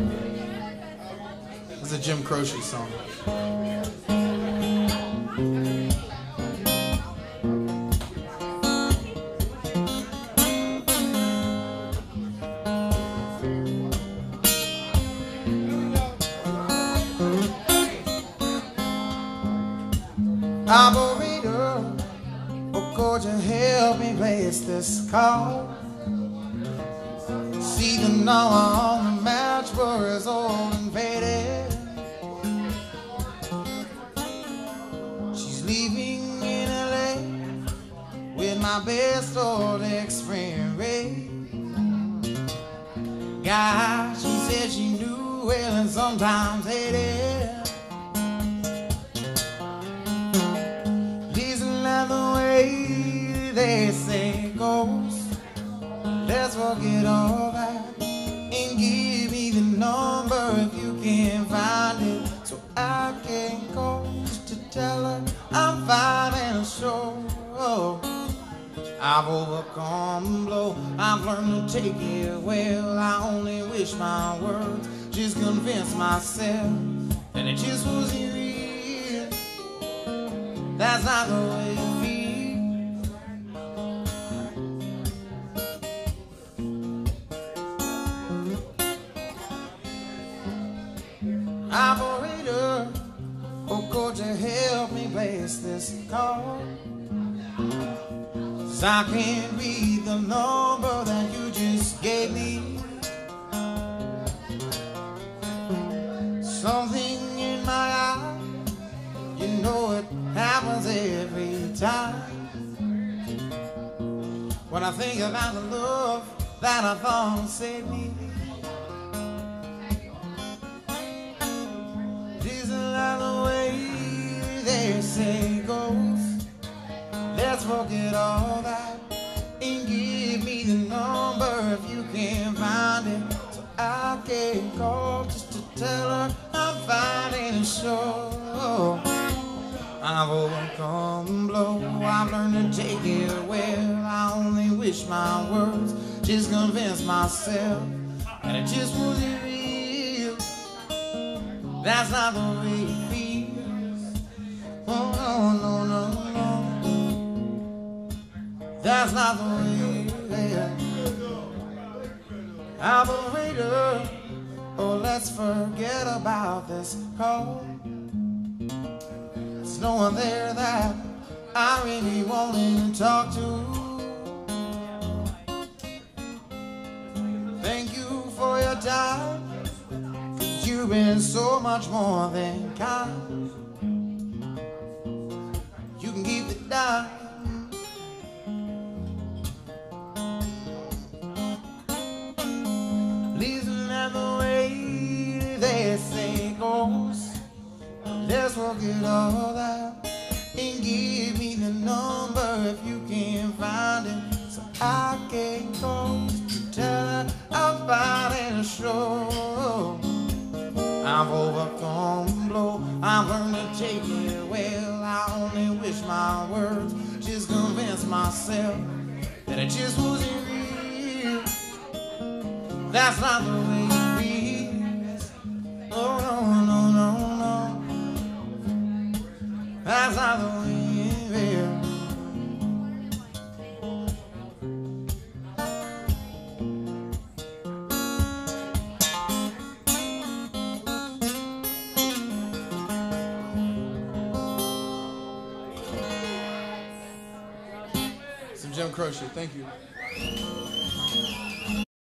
It's a Jim Croce song. Operator, oh, could you help me place this call? See the number on the matchbook is old and faded. She's leaving in LA with my best old ex-friend. God, she said she knew well and sometimes hated. The way they say it goes, let's forget all that and give me the number if you can find it, so I can call just to tell her I'm fine and sure. I've overcome the blow, I've learned to take it well. I only wish my words just convinced myself that it just wasn't real. That's not the way it feels. Operator, oh, could you help me place this call? 'Cause I can't read the number that you just gave me. Something in my eye, you know it happens every time. When I think about the love that I thought saved me, the way they say it goes, let's forget all that and give me the number if you can find it, so I can call just to tell her I'm fine and sure. I've overcome the blow, I've learned to take it well. I only wish my words just convinced myself that it just wasn't real. That's not the way it feels. Oh, no, no, no, no. That's not the way it feels. Operator, oh, let's forget about this call. There's no one there that I really wanted to talk to. Thank you for your time. You've been so much more than kind. You can keep the dime. Listen at the way they say it goes, let's forget all that and give me the number if you can find it, so I can call to tell her I'm fine and sure. I've overcome the blow, I've learned to take it well. I only wish my words just convinced myself that it just wasn't real. That's not the way it feels. Oh, no, no, no, no. That's not the way it feels. Jim Croce, thank you.